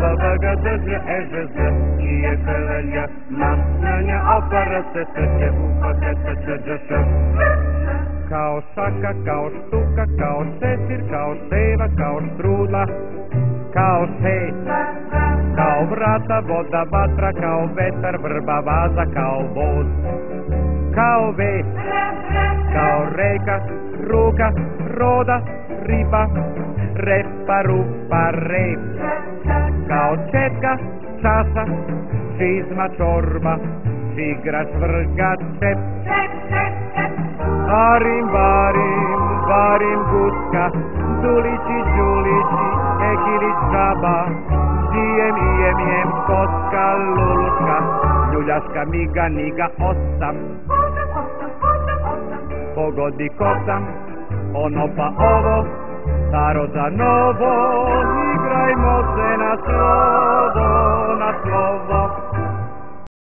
BBGDŽ, EŽZ, IEKLJ, MNJ, OPRS, SČ, UPKC, ČŽŠ. Kao šaka, kao štuka, kao šešir, kao ševa, kao štrudla, kao šej, kao vrata, voda, vatra, kao vetar, vrba, vaza, kao voz, kao već, kao reka, ruka, roda, riba, repa, rupa, rep, kao četka, čaša, čizma, čorba, igrač, vrga, čep. Barim, barim, barim, guska, dulići, đulići, ekilić, žaba, dijem, jem, koska, luluška, ljuljaška, miga, niga, osam. Pogodi ko sam, ono pa ovo, staro za novo, igrajmo se na to.